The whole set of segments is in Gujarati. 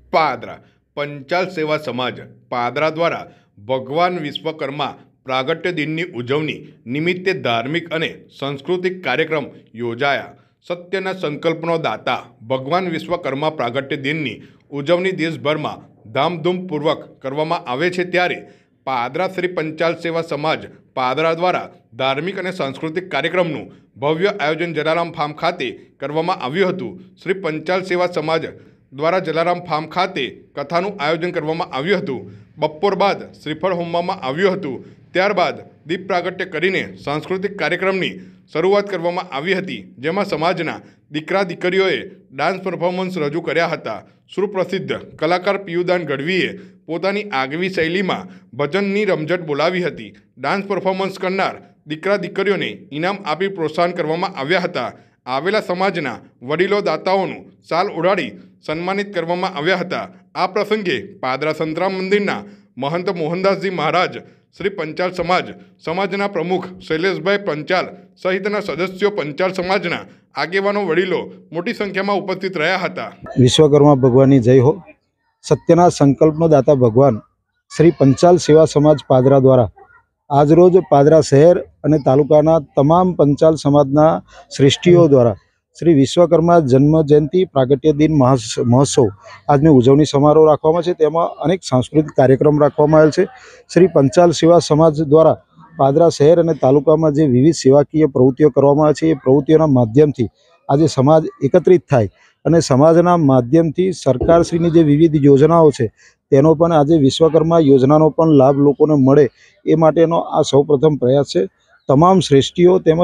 પાદરા પંચાલ સેવા સમાજ પાદરા દ્વારા ભગવાન વિશ્વકર્મા પ્રાગટ્ય દિનની ઉજવણી નિમિત્તે ધાર્મિક અને સાંસ્કૃતિક કાર્યક્રમ યોજાયા। સત્યના સંકલ્પનો દાતા ભગવાન વિશ્વકર્મા પ્રાગટ્ય દિનની ઉજવણી દેશભરમાં ધામધૂમપૂર્વક કરવામાં આવે છે, ત્યારે પાદરા શ્રી પંચાલ સેવા સમાજ પાદરા દ્વારા ધાર્મિક અને સાંસ્કૃતિક કાર્યક્રમનું ભવ્ય આયોજન જલારામ ફાર્મ ખાતે કરવામાં આવ્યું હતું। શ્રી પંચાલ સેવા સમાજ દ્વારા જલારામ ફાર્મ ખાતે કથાનું આયોજન કરવામાં આવ્યું હતું। બપોર બાદ શ્રીફળ હોમવામાં આવ્યું હતું। ત્યારબાદ દીપ પ્રાગટ્ય કરીને સાંસ્કૃતિક કાર્યક્રમની શરૂઆત કરવામાં આવી હતી, જેમાં સમાજના દીકરા દીકરીઓએ ડાન્સ પરફોર્મન્સ રજૂ કર્યા હતા। સુપ્રસિદ્ધ કલાકાર પિયુદાન ગઢવીએ પોતાની આગવી શૈલીમાં ભજનની રમઝટ બોલાવી હતી। ડાન્સ પરફોર્મન્સ કરનાર દીકરા દીકરીઓને ઇનામ આપી પ્રોત્સાહન કરવામાં આવ્યા હતા। આવેલા સમાજના વડીલો દાતાઓનું શાલ ઓઢાડી સન્માનિત કરવામાં આવ્યા હતા। આ પ્રસંગે પાદરા સંતરામ મંદિરના મહંત મોહનદાસજી મહારાજ, શ્રી પંચાલ સમાજના પ્રમુખ શૈલેષભાઈ પંચાલ સહિતના સદસ્યો, પંચાલ સમાજના આગેવાનો, વડીલો મોટી સંખ્યામાં ઉપસ્થિત રહ્યા હતા। વિશ્વકર્મા ભગવાનની જય હો। સત્યના સંકલ્પનો દાતા ભગવાન શ્રી પંચાલ સેવા સમાજ પાદરા દ્વારા આજરોજ પાદરા શહેર અને તાલુકાના તમામ પંચાલ સમાજના શ્રેષ્ઠીઓ દ્વારા શ્રી વિશ્વકર્મા જન્મ જયંતિ પ્રાગટ્ય દિન મહોત્સવ આજની ઉજવણી સમારોહ રાખવામાં છે। તેમાં અનેક સાંસ્કૃતિક કાર્યક્રમ રાખવામાં આવેલ છે। શ્રી પંચાલ સેવા સમાજ દ્વારા પાદરા શહેર અને તાલુકામાં જે વિવિધ સેવાકીય પ્રવૃત્તિઓ કરવામાં આવે છે, એ પ્રવૃત્તિઓના માધ્યમથી આજે સમાજ એકત્રિત થાય અને સમાજના માધ્યમથી સરકારશ્રીની જે વિવિધ યોજનાઓ છે તેનો પણ આજે વિશ્વકર્મા યોજનાનો પણ લાભ લોકોને મળે એ માટેનો આ સૌપ્રથમ પ્રયાસ છે। તમામ શ્રેષ્ઠીઓ તેમજ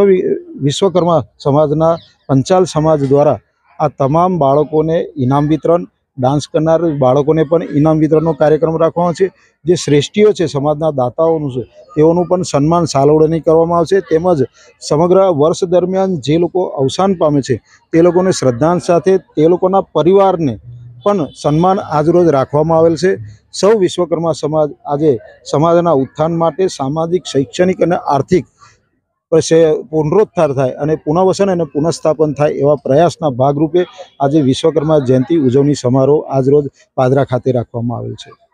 વિશ્વકર્મા સમાજના પંચાલ સમાજ દ્વારા આ તમામ બાળકોને ઇનામ વિતરણ, ડાન્સ કરનાર બાળકોને પણ ઇનામ વિતરણનો કાર્યક્રમ રાખવાનો છે। જે શ્રેષ્ઠીઓ છે સમાજના દાતાઓનું છે તેઓનું પણ સન્માન સાલોડની કરવામાં આવશે, તેમજ સમગ્ર વર્ષ દરમિયાન જે લોકો અવસાન પામે છે તે લોકોને શ્રદ્ધાંજલિ સાથે તે લોકોના પરિવારને પણ સન્માન આજરોજ રાખવામાં આવેલ છે। સૌ વિશ્વકર્મા સમાજ આજે સમાજના ઉત્થાન માટે સામાજિક, શૈક્ષણિક અને આર્થિક પુનરુત્થાન થાય અને પુનઃવસન અને પુનઃસ્થાપન થાય એવા પ્રયાસના ભાગરૂપે આજે વિશ્વકર્મા જયંતિ ઉજવણી સમારોહ આજરોજ પાદરા ખાતે રાખવામાં આવેલ છે।